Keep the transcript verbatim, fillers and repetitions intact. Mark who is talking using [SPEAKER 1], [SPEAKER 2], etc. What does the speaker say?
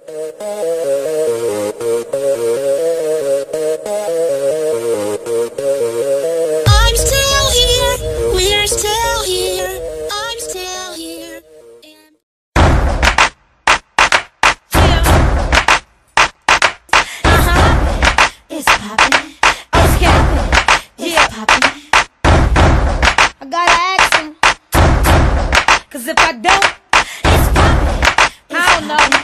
[SPEAKER 1] I'm still here, we're still here, I'm still here.
[SPEAKER 2] Uh-huh. It's poppin', it's poppin', it's poppin'. I gotta ask him, cause if I don't, it's poppin', I don't know.